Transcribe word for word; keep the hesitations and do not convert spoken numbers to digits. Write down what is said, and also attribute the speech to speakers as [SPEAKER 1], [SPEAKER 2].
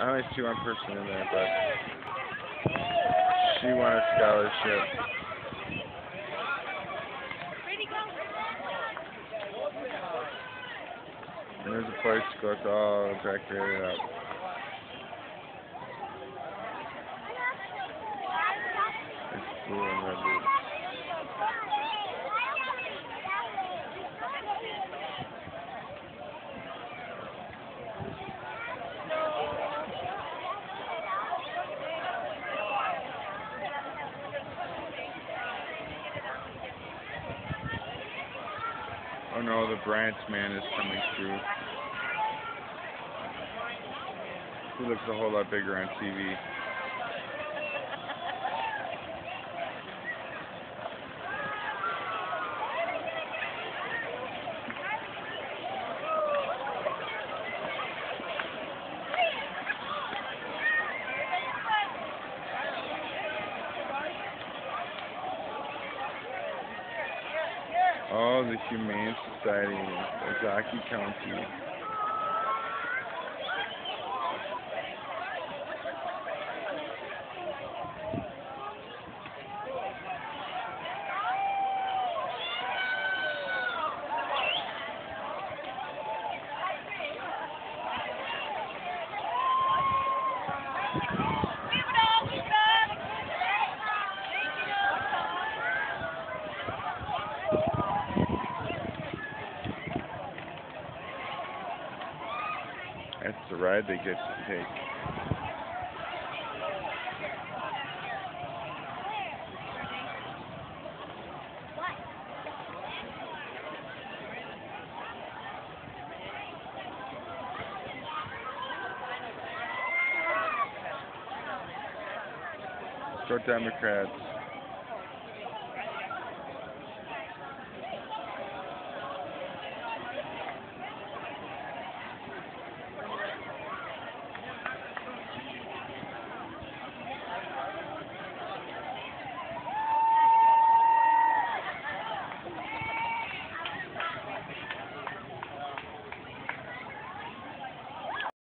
[SPEAKER 1] I only see one person in there, but she won a scholarship. And there's a place to go. It's all decorated up. It's blue and red. Dude. Oh no, the Bryant's man is coming through. He looks a whole lot bigger on T V. Oh, the Humane Society of Ozaukee County. That's the ride they get to take. Go Democrats.